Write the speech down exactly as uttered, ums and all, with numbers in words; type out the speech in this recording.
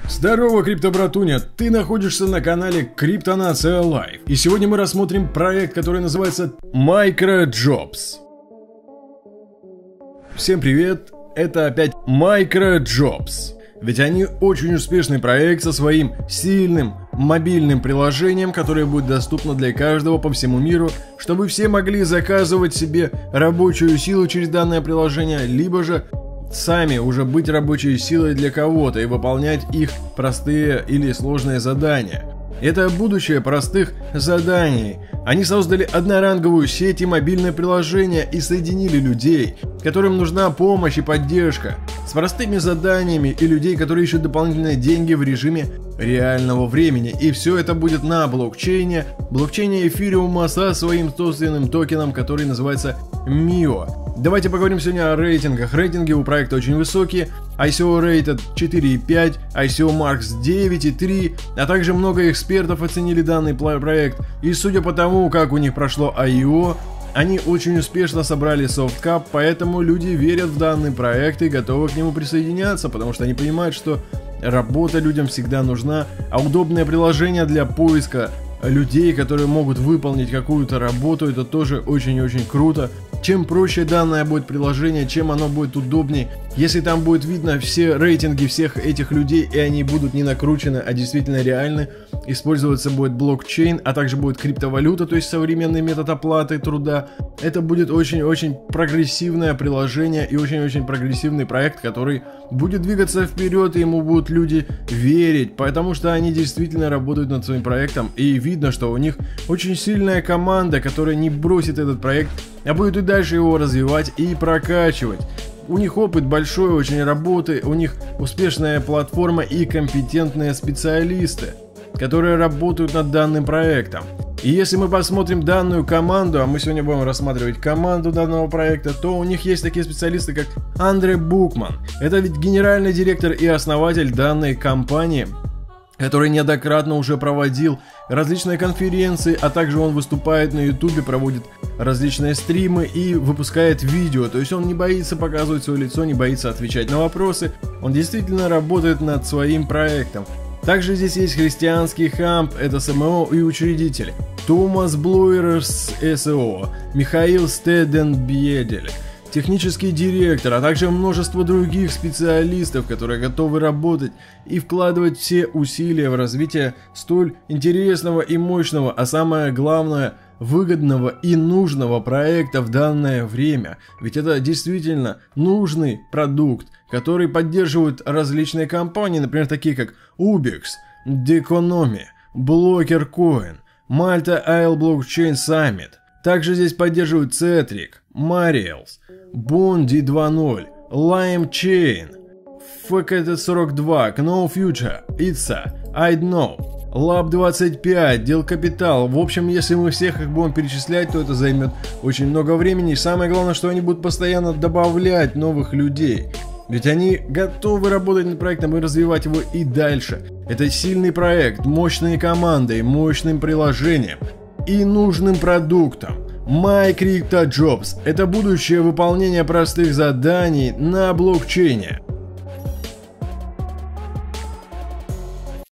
Здорово, криптобратуня! Ты находишься на канале Криптонация Лайв. И сегодня мы рассмотрим проект, который называется MicroJobs. Всем привет! Это опять MicroJobs. Ведь они очень успешный проект со своим сильным мобильным приложением, которое будет доступно для каждого по всему миру, чтобы все могли заказывать себе рабочую силу через данное приложение, либо же сами уже быть рабочей силой для кого-то и выполнять их простые или сложные задания. Это будущее простых заданий. Они создали одноранговую сеть и мобильное приложение и соединили людей, которым нужна помощь и поддержка, с простыми заданиями и людей, которые ищут дополнительные деньги в режиме реального времени. И все это будет на блокчейне, блокчейне эфириума со своим собственным токеном, который называется мио. Давайте поговорим сегодня о рейтингах. Рейтинги у проекта очень высокие. ай си о Rated четыре и пять, ай си о Marks девять и три, а также много экспертов оценили данный проект. И судя по тому, как у них прошло ай и о, они очень успешно собрали софткап, поэтому люди верят в данный проект и готовы к нему присоединяться, потому что они понимают, что работа людям всегда нужна, а удобное приложение для поиска людей, которые могут выполнить какую-то работу, это тоже очень-очень круто. Чем проще данное будет приложение, чем оно будет удобнее, если там будет видно все рейтинги всех этих людей, и они будут не накручены, а действительно реальны, использоваться будет блокчейн, а также будет криптовалюта, то есть современный метод оплаты труда. Это будет очень-очень прогрессивное приложение и очень-очень прогрессивный проект, который будет двигаться вперед, и ему будут люди верить, потому что они действительно работают над своим проектом, и видно, что у них очень сильная команда, которая не бросит этот проект, а будет и дальше его развивать и прокачивать. У них опыт большой очень работы, у них успешная платформа и компетентные специалисты, которые работают над данным проектом. И если мы посмотрим данную команду, а мы сегодня будем рассматривать команду данного проекта, то у них есть такие специалисты, как Андре Букман. Это ведь генеральный директор и основатель данной компании, который неоднократно уже проводил различные конференции, а также он выступает на ютубе, проводит различные стримы и выпускает видео. То есть он не боится показывать свое лицо, не боится отвечать на вопросы. Он действительно работает над своим проектом. Также здесь есть христианский хамп, это эс эм о и учредители. Томас Блуэрс, эс и о, Михаил Стеденбьедель, технический директор, а также множество других специалистов, которые готовы работать и вкладывать все усилия в развитие столь интересного и мощного, а самое главное, выгодного и нужного проекта в данное время. Ведь это действительно нужный продукт, который поддерживают различные компании, например, такие как Ubix, Deconomy, Blocker Coin, Malta Isle Blockchain Summit. Также здесь поддерживают Cetric, Mariels, Bondi два ноль, Lime Chain, эф кей ти сорок два, Kno Future, Itza, IDNow, Lab двадцать пять, Дел Капитал. В общем, если мы всех их будем перечислять, то это займет очень много времени. И самое главное, что они будут постоянно добавлять новых людей. Ведь они готовы работать над проектом и развивать его и дальше. Это сильный проект, мощной командой, мощным приложением и нужным продуктом. MicroJobs – это будущее выполнение простых заданий на блокчейне.